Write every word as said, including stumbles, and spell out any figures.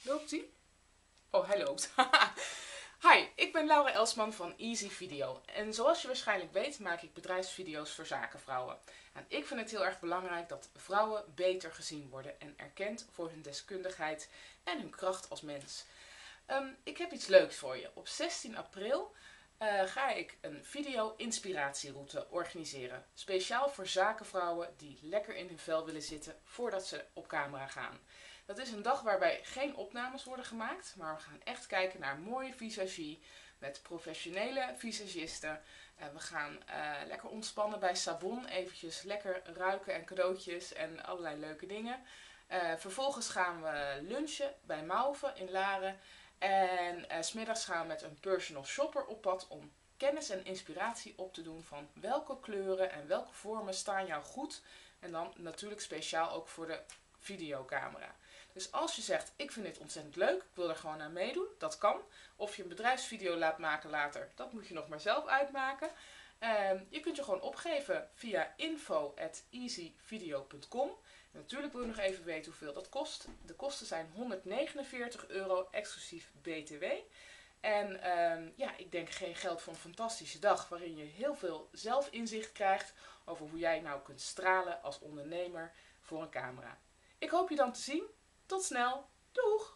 Loopt hij? Oh, hij loopt. Hi, ik ben Laura Elsman van Easy Video. En zoals je waarschijnlijk weet maak ik bedrijfsvideo's voor zakenvrouwen. En ik vind het heel erg belangrijk dat vrouwen beter gezien worden en erkend voor hun deskundigheid en hun kracht als mens. Um, ik heb iets leuks voor je. Op zestien april uh, ga ik een video-inspiratieroute organiseren. Speciaal voor zakenvrouwen die lekker in hun vel willen zitten voordat ze op camera gaan. Dat is een dag waarbij geen opnames worden gemaakt, maar we gaan echt kijken naar mooie visagie met professionele visagisten. En we gaan uh, lekker ontspannen bij Sabon, eventjes lekker ruiken en cadeautjes en allerlei leuke dingen. Uh, vervolgens gaan we lunchen bij Mauve in Laren. En uh, 's middags gaan we met een personal shopper op pad om kennis en inspiratie op te doen van welke kleuren en welke vormen staan jou goed. En dan natuurlijk speciaal ook voor de videocamera. Dus als je zegt, ik vind dit ontzettend leuk, ik wil er gewoon aan meedoen, dat kan. Of je een bedrijfsvideo laat maken later, dat moet je nog maar zelf uitmaken. Uh, je kunt je gewoon opgeven via info at easyvideo punt com. Natuurlijk wil je nog even weten hoeveel dat kost. De kosten zijn honderdnegenenveertig euro exclusief B T W. En uh, ja, ik denk geen geld voor een fantastische dag waarin je heel veel zelfinzicht krijgt over hoe jij nou kunt stralen als ondernemer voor een camera. Ik hoop je dan te zien. Tot snel. Doeg!